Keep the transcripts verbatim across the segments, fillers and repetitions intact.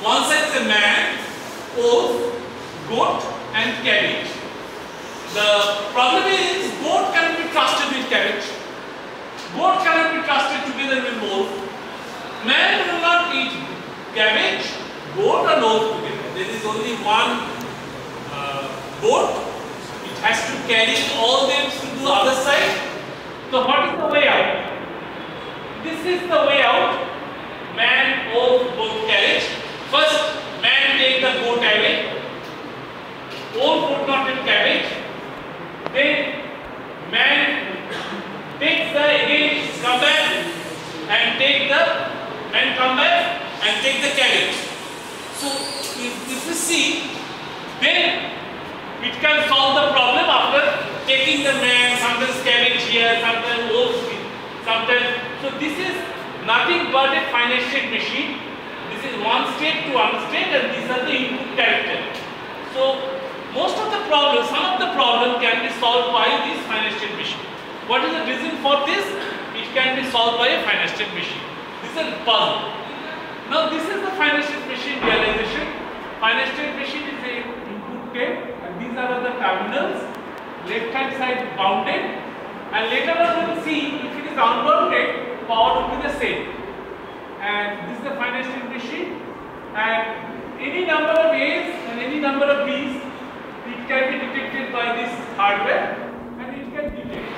One side is a man, oaf, goat and cabbage. The problem is goat cannot be trusted with cabbage. Goat cannot be trusted together with oaf. Man will not eat cabbage, goat and oaf together. There is only one uh, goat. It has to carry all them to the other side. So what is the way out? This is the way out. Man, oaf, goat, carriage. First, man take the goat away. Oaf would not have cabbage. Then man takes the again come back and take the man come back and take the cabbage. So if, if you see, then it can solve the problem after taking the man, sometimes cabbage here, sometimes oaf, sometimes. So this is nothing but a finite state machine. This is one state to one state, and these are the input characters. So most of the problems, some of the problems can be solved by this finite state machine. What is the reason for this? It can be solved by a finite state machine. This is a puzzle. Now this is the finite state machine realization. Finite state machine is a input tape, and these are the terminals. Left hand side bounded, and later on we will see if it is unbounded, power will be the same. And this is the finite state machine, and any number of A's and any number of B's, it can be detected by this hardware, and it can detect.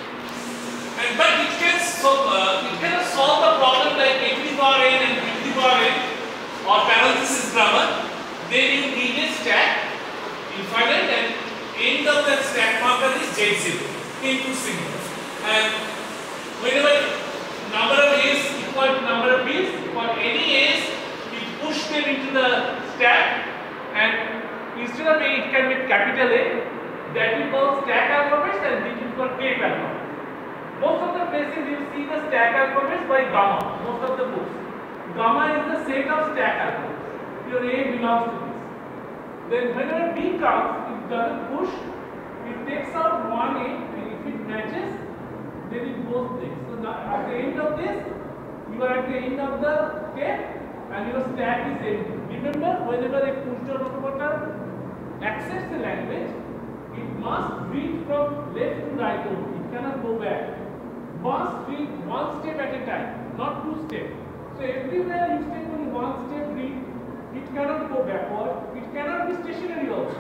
And but it can so uh, it cannot solve the problem like a to the power n and b to the power n or parenthesis grammar. Then you need a stack infinite, and end of that stack marker is z zero, input signal. And whenever number of A's equal to number of B's, for any A's, it push them into the stack, and instead of A, it can be capital A. That we call stack alphabets, and this is called tape alphabet. Most of the places you see the stack alphabets by gamma. Most of the books, gamma is the set of stack alphabets. Your A belongs to this. Then whenever B comes, it doesn't push. It takes out one A, and if it matches, then it goes this. So now at the end of this, you are at the end of the tape, and your stack is empty. Remember, whenever a push down operator access the language, it must read from left to right only. It cannot go back. Must read one step at a time, not two steps. So everywhere you take only one step read, it cannot go backward. It cannot be stationary also.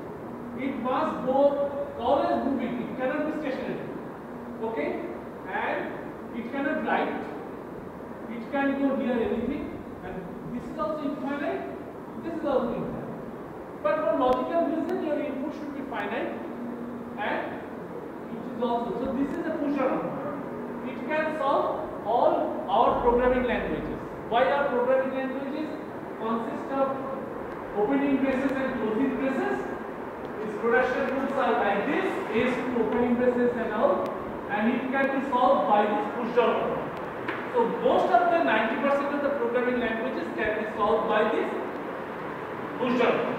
It must go always moving. It cannot be stationary. Okay? And it cannot write. It can go near anything. And this is also infinite. This is also infinite. But for logical reason, your input should be finite, and it is also. So this is a pusher. It can solve all our programming languages. Why our programming languages consist of opening braces and closing braces? Its production rules are like this: A's to opening braces and all, and it can be solved by this push down. So most of the ninety percent of the programming languages can be solved by this push down.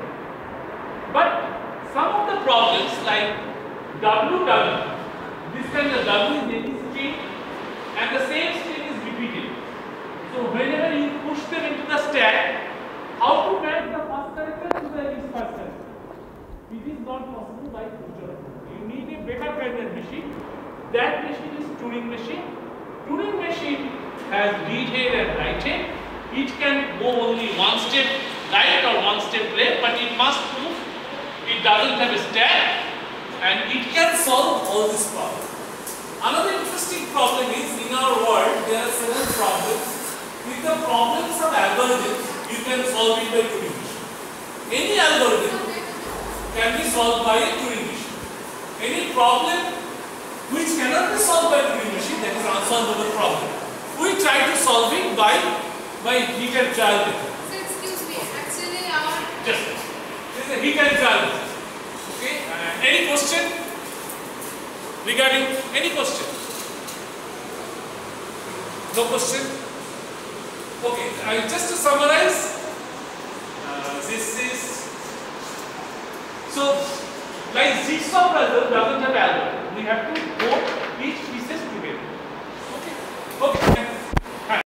But some of the problems like W W, this kind of W is any string, and the same string is repeated. So whenever you push them into the stack, how to match the first character to the least first character? It is not possible by push down. You need a better kind of machine. That machine is Turing machine. Turing machine has read head and write head. It can go only one step right or one step left, but it must move. It doesn't have a stack, and it can solve all these problems. Another interesting problem is, in our world there are several problems. With the problems of algorithms, you can solve it by Turing machine. Any algorithm can be solved by a Turing machine. Any problem which cannot be solved by Turing machine, that is unsolvable problem, we try to solve it by by hit and trial method. So excuse me, actually our just this is a hit and trial method. Okay. Uh, any question regarding any question? No question. Okay. Uh, just to summarize, uh, this is so like jigsaw puzzle doesn't have algorithm. We have to go